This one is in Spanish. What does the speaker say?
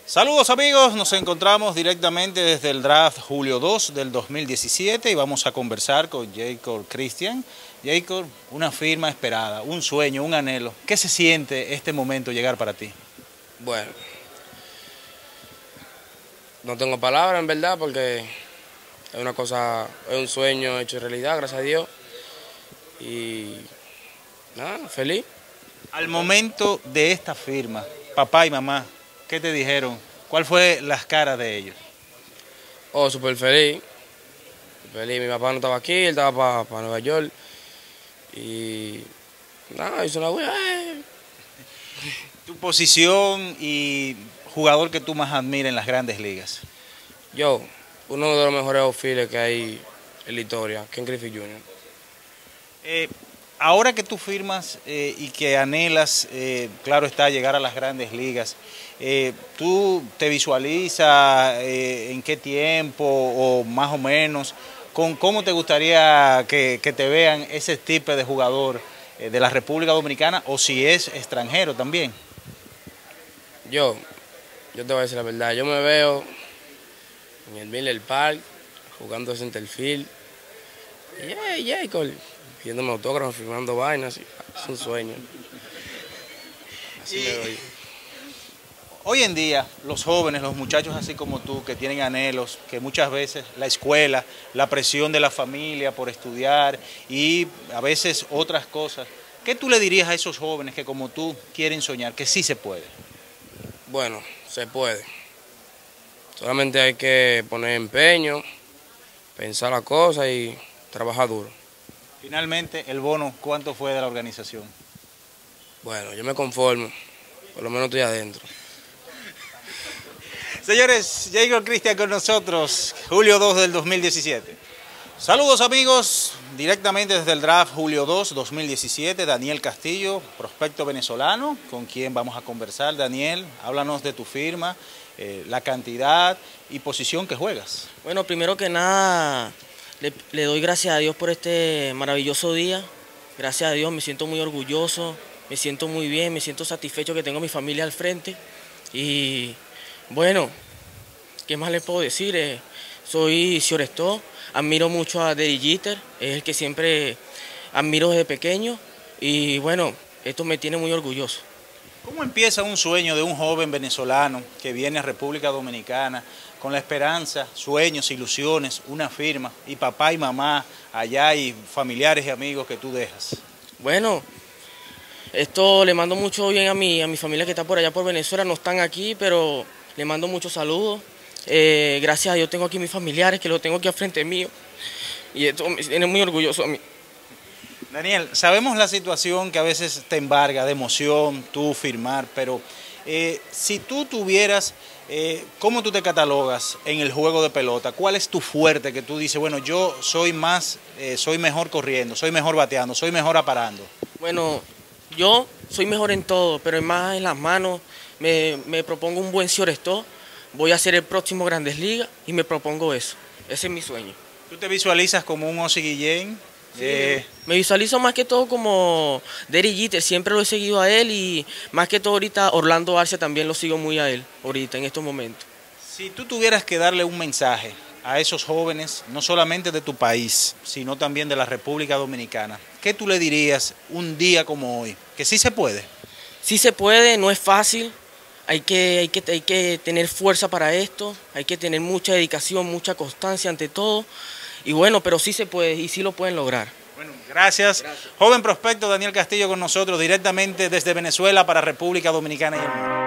Saludos amigos, nos encontramos directamente desde el draft Julio 2 del 2017 y vamos a conversar con Jacob Christian. Jacob, una firma esperada, un sueño, un anhelo. ¿Qué se siente este momento llegar para ti? Bueno, no tengo palabras en verdad porque es una cosa, es un sueño hecho realidad, gracias a Dios. Y nada, feliz. Al momento de esta firma, papá y mamá, ¿qué te dijeron? ¿Cuál fue las caras de ellos? Oh, súper feliz. Feliz, mi papá no estaba aquí, él estaba para Nueva York. Y nada, hizo una wea. Tu posición y jugador que tú más admiras en las grandes ligas. Yo, uno de los mejores outfielders que hay en la historia, Ken Griffey Jr. Ahora que tú firmas y que anhelas, claro está, llegar a las grandes ligas, ¿tú te visualizas en qué tiempo o más o menos, con cómo te gustaría que te vean ese tipo de jugador de la República Dominicana o si es extranjero también? Yo te voy a decir la verdad, yo me veo en el Miller Park, jugando centerfield, y Jacob, pidiéndome autógrafos, firmando vainas, es un sueño. Así me doy. Hoy en día, los jóvenes, los muchachos así como tú, que tienen anhelos, que muchas veces la escuela, la presión de la familia por estudiar y a veces otras cosas, ¿qué tú le dirías a esos jóvenes que como tú quieren soñar, que sí se puede? Bueno, se puede. Solamente hay que poner empeño, pensar las cosas y trabajar duro. Finalmente, el bono, ¿cuánto fue de la organización? Bueno, yo me conformo, por lo menos estoy adentro. Señores, Jacob Christian con nosotros, Julio 2 del 2017. Saludos amigos, directamente desde el draft Julio 2 2017, Daniel Castillo, prospecto venezolano, con quien vamos a conversar. Daniel, háblanos de tu firma, la cantidad y posición que juegas. Bueno, primero que nada, le doy gracias a Dios por este maravilloso día. Gracias a Dios, me siento muy orgulloso, me siento muy bien, me siento satisfecho que tengo a mi familia al frente. Y bueno, ¿qué más les puedo decir? Soy Ciorestó, admiro mucho a Derek Jeter, es el que siempre admiro desde pequeño. Y bueno, esto me tiene muy orgulloso. ¿Cómo empieza un sueño de un joven venezolano que viene a República Dominicana con la esperanza, sueños, ilusiones, una firma y papá y mamá allá y familiares y amigos que tú dejas? Bueno, esto le mando mucho bien a mi familia que está por allá por Venezuela, no están aquí, pero le mando muchos saludos. Gracias a Dios tengo aquí mis familiares, que los tengo aquí al frente mío, y esto me tiene muy orgulloso a mí. Daniel, sabemos la situación que a veces te embarga de emoción, tú firmar, pero si tú tuvieras, ¿cómo tú te catalogas en el juego de pelota? ¿Cuál es tu fuerte que tú dices, bueno, yo soy más, soy mejor corriendo, soy mejor bateando, soy mejor aparando? Bueno, yo soy mejor en todo, pero más en las manos. Me propongo un buen Ciorestó, voy a ser el próximo Grandes Ligas y me propongo eso. Ese es mi sueño. ¿Tú te visualizas como un Ozzie Guillén? Sí, me visualizo más que todo como Derek Jeter, siempre lo he seguido a él y más que todo ahorita Orlando Arcia también lo sigo muy a él, ahorita en estos momentos. Si tú tuvieras que darle un mensaje a esos jóvenes, no solamente de tu país, sino también de la República Dominicana, ¿qué tú le dirías un día como hoy? ¿Que sí se puede? Sí se puede, no es fácil, hay que tener fuerza para esto, hay que tener mucha dedicación, mucha constancia ante todo. Y bueno, pero sí se puede y sí lo pueden lograr. Bueno, gracias. Joven prospecto Daniel Castillo con nosotros directamente desde Venezuela para República Dominicana y el mundo.